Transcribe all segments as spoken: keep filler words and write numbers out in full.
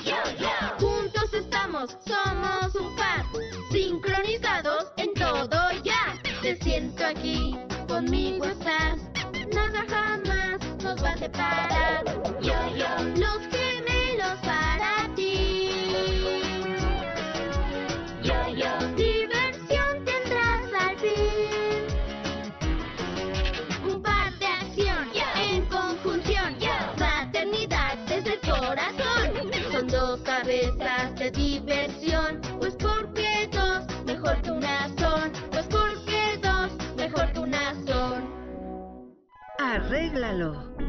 Juntos estamos, somos un par, sincronizados en todo ya. Te siento aquí, conmigo estás, nada jamás nos va a separar. Yo, yo, los gemelos para ti. Yo, yo, diversión tendrás al fin. Un par de acción, en conjunción, fraternidad desde el corazón. Son dos cabezas de diversión, pues porque dos mejor que una son, pues porque dos mejor que una son. Arréglalo.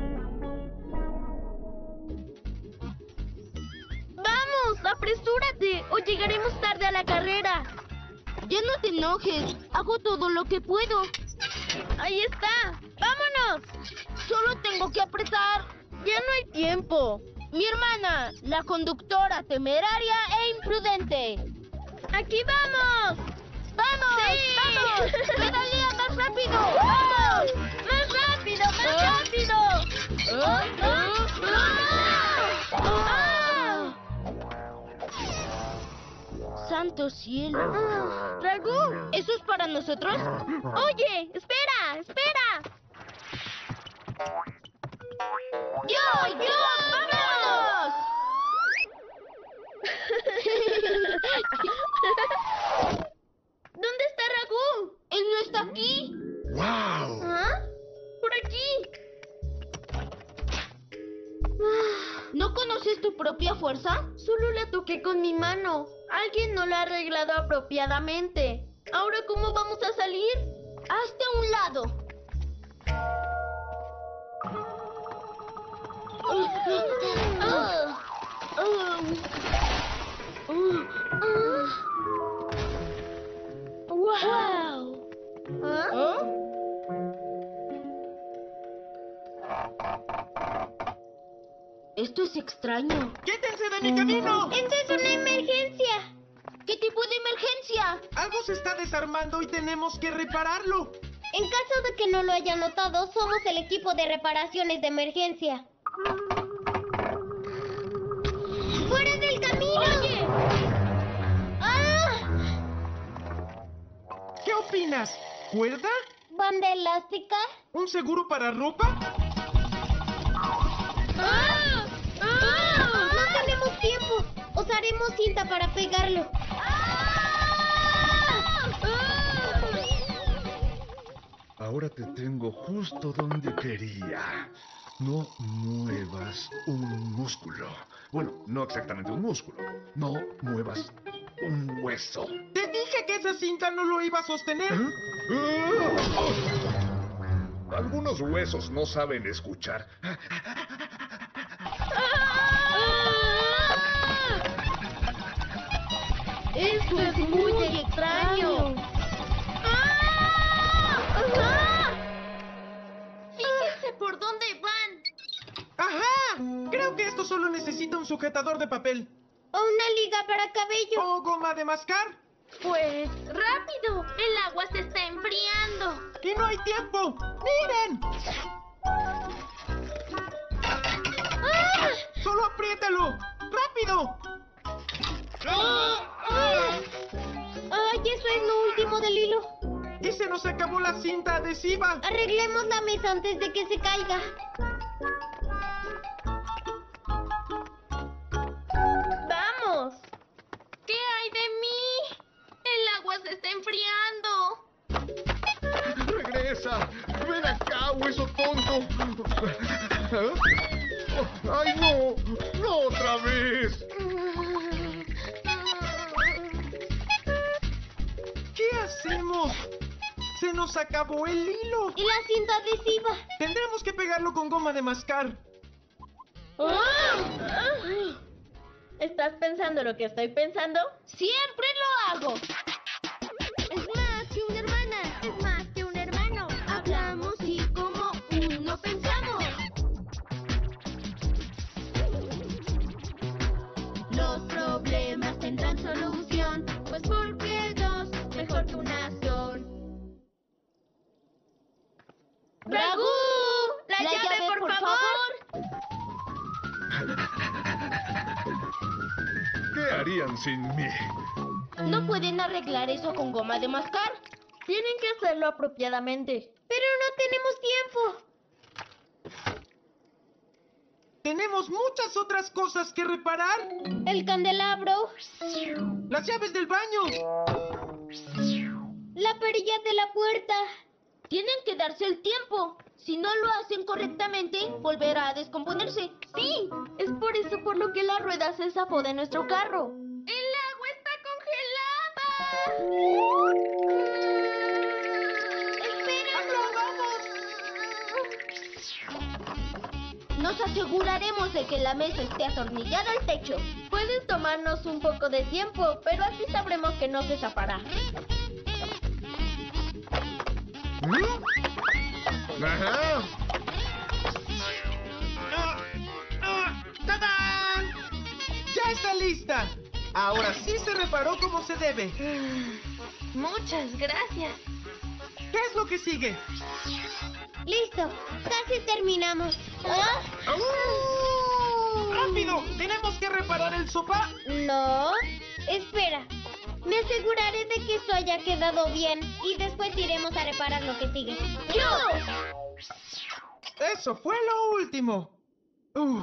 ¡Vamos! ¡Apresúrate! O llegaremos tarde a la carrera. Ya no te enojes. Hago todo lo que puedo. ¡Ahí está! ¡Vámonos! Solo tengo que apretar. Ya no hay tiempo. Mi hermana, la conductora temeraria e imprudente. ¡Aquí vamos! ¡Vamos! ¡Sí! ¡Vamos! ¡Pedalea más rápido! ¡Vamos! ¡Más rápido! ¡Más rápido! ¡Oh, oh, oh! ¡Ah! ¡Santo cielo! ¡Ragú! ¿Eso es para nosotros? ¡Oye! ¡Espera! ¡Espera! ¡Yo! ¡Yo! ¡Vámonos! ¿Dónde está Ragú? ¿Él no está aquí? ¡Wow! ¿Ah? ¡Por aquí! ¿No conoces tu propia fuerza? Solo la toqué con mi mano. Alguien no la ha arreglado apropiadamente. ¿Ahora cómo vamos a salir? Hazte a un lado. ¡Wow! ¿Ah? Esto es extraño. ¡Quítense de mi camino! ¡Esta es una emergencia! ¿Qué tipo de emergencia? Algo se está desarmando y tenemos que repararlo. En caso de que no lo haya notado, somos el equipo de reparaciones de emergencia. ¡Fuera del camino! ¡Oye! ¡Ah! ¿Qué opinas? ¿Cuerda? ¿Banda elástica? ¿Un seguro para ropa? ¡Ah! ¡Ah! ¡No tenemos tiempo! Usaremos cinta para pegarlo. Ahora te tengo justo donde quería. No muevas un músculo. Bueno, no exactamente un músculo. No muevas un hueso. Te dije que esa cinta no lo iba a sostener. ¿Eh? Algunos huesos no saben escuchar. Esto es muy extraño. Fíjense por dónde van. ¡Ajá! Creo que esto solo necesita un sujetador de papel. O una liga para cabello. ¿O goma de mascar? Pues, rápido. El agua se está enfriando. ¡Y no hay tiempo! ¡Miren! ¡Ah! ¡Solo apriétalo! ¡Rápido! ¡Ay, eso es lo último del hilo! ¡Y se nos acabó la cinta adhesiva! Arreglemos la mesa antes de que se caiga. ¡Vamos! ¿Qué hay de mí? El agua se está enfriando. ¡Regresa! ¡Ven acá, hueso tonto! ¿Eh? ¡Ay, no! ¡No otra vez! ¿Qué hacemos? ¡Se nos acabó el hilo! ¿Y la cinta adhesiva? Tendremos que pegarlo con goma de mascar. ¿Estás pensando lo que estoy pensando? ¡Siempre lo hago! Es más que una hermana, es más que un hermano. Hablamos y como uno pensamos. Los problemas tendrán solución, pues porque dos mejor que una son. ¡Ragú! ¡La, llave, por, favor! harían sin mí. No pueden arreglar eso con goma de mascar. Tienen que hacerlo apropiadamente. Pero no tenemos tiempo. Tenemos muchas otras cosas que reparar. El candelabro, Las llaves del baño. la perilla de la puerta. Tienen que darse el tiempo. Si no lo hacen correctamente, volverá a descomponerse. Sí, es por eso por lo que la rueda se zafó de nuestro carro. ¡El agua está congelada! Nos aseguraremos de que la mesa esté atornillada al techo. Puedes tomarnos un poco de tiempo, pero así sabremos que no se zafará. Ajá. Ah, ah, ¡Tadán! ¡Ya está lista! Ahora sí se reparó como se debe. Muchas gracias. ¿Qué es lo que sigue? Listo, casi terminamos. ¿Ah? ¡Rápido! ¡Tenemos que reparar el sofá! No, espera. Me aseguraré de que esto haya quedado bien y después iremos a reparar lo que sigue. ¡Yo! ¡Eso fue lo último! Uh.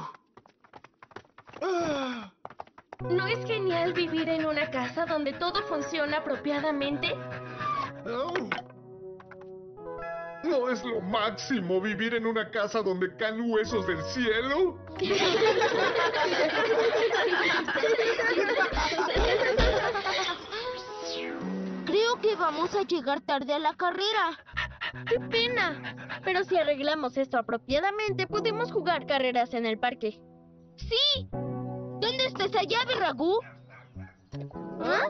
Ah. ¿No es genial vivir en una casa donde todo funciona apropiadamente? Oh. ¿No es lo máximo vivir en una casa donde caen huesos del cielo? Creo que vamos a llegar tarde a la carrera. ¡Qué pena! Pero si arreglamos esto apropiadamente, podemos jugar carreras en el parque. ¡Sí! ¿Dónde está esa llave, Ragú? ¿Ah?